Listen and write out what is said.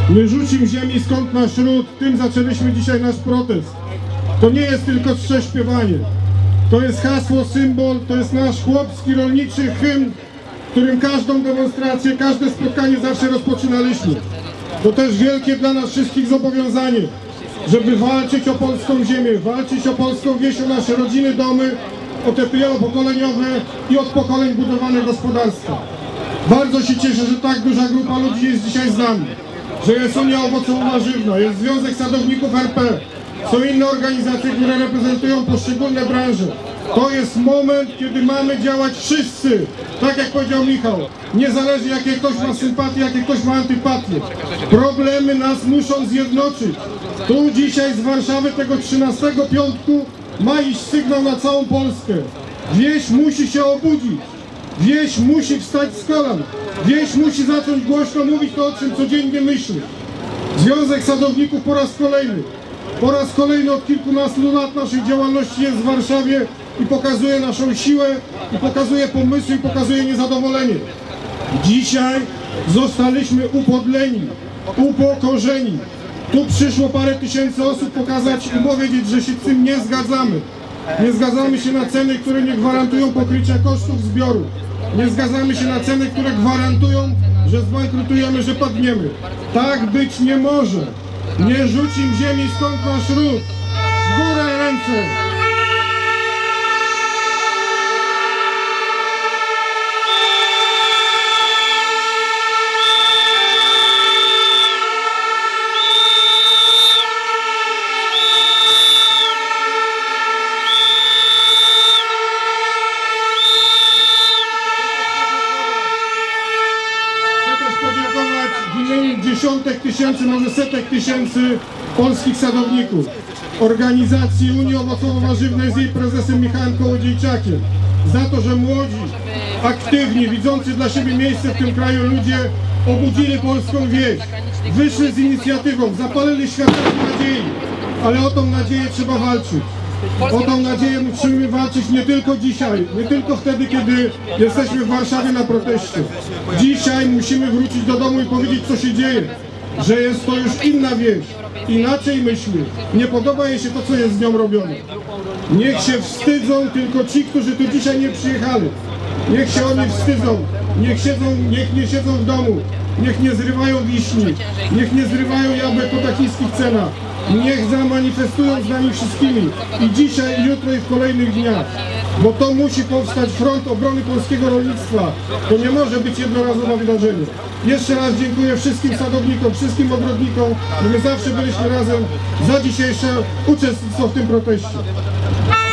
My rzucim ziemi skąd nasz ród, tym zaczęliśmy dzisiaj nasz protest. To nie jest tylko czcze śpiewanie. To jest hasło, symbol, to jest nasz chłopski, rolniczy hymn, którym każdą demonstrację, każde spotkanie zawsze rozpoczynaliśmy. To też wielkie dla nas wszystkich zobowiązanie, żeby walczyć o polską ziemię, walczyć o polską wieś, o nasze rodziny, domy, o te wielopokoleniowe i od pokoleń budowane gospodarstwa. Bardzo się cieszę, że tak duża grupa ludzi jest dzisiaj z nami, że jest Unia Owocowo-Warzywna, jest Związek Sadowników RP, są inne organizacje, które reprezentują poszczególne branże. To jest moment, kiedy mamy działać wszyscy, tak jak powiedział Michał, nie zależy jakie ktoś ma sympatię, jakie ktoś ma antypatię. Problemy nas muszą zjednoczyć. Tu dzisiaj z Warszawy tego 13 piątku ma iść sygnał na całą Polskę. Wieś musi się obudzić. Wieś musi wstać z kolan. Wieś musi zacząć głośno mówić to, o czym codziennie myśli. Związek Sadowników po raz kolejny od kilkunastu lat naszej działalności jest w Warszawie i pokazuje naszą siłę, i pokazuje pomysły, i pokazuje niezadowolenie. Dzisiaj zostaliśmy upodleni, upokorzeni. Tu przyszło parę tysięcy osób pokazać i powiedzieć, że się z tym nie zgadzamy. Nie zgadzamy się na ceny, które nie gwarantują pokrycia kosztów zbioru. Nie zgadzamy się na ceny, które gwarantują, że zbankrutujemy, że padniemy. Tak być nie może. Nie rzucim ziemi skąd nasz ród. W górę ręce! Dziesiątek tysięcy, może setek tysięcy polskich sadowników, organizacji Unii Owocowo-Warzywnej z jej prezesem Michałem Kołodziejczakiem, za to, że młodzi, aktywni, widzący dla siebie miejsce w tym kraju ludzie obudzili polską wieś, wyszli z inicjatywą, zapalili światełko nadziei, ale o tą nadzieję trzeba walczyć. O tą nadzieję musimy walczyć nie tylko dzisiaj, nie tylko wtedy, kiedy jesteśmy w Warszawie na proteście. Dzisiaj musimy wrócić do domu i powiedzieć, co się dzieje, że jest to już inna wieś, inaczej myśli, nie podoba jej się to, co jest z nią robione. Niech się wstydzą tylko ci, którzy tu dzisiaj nie przyjechali. Niech się oni wstydzą, niech nie siedzą w domu, niech nie zrywają wiśni, niech nie zrywają jabłek po takich cenach. Niech zamanifestują z nami wszystkimi i dzisiaj, i jutro, i w kolejnych dniach. Bo to musi powstać front obrony polskiego rolnictwa. To nie może być jednorazowe wydarzenie. Jeszcze raz dziękuję wszystkim sadownikom, wszystkim ogrodnikom, że my zawsze byliśmy razem za dzisiejsze uczestnictwo w tym proteście.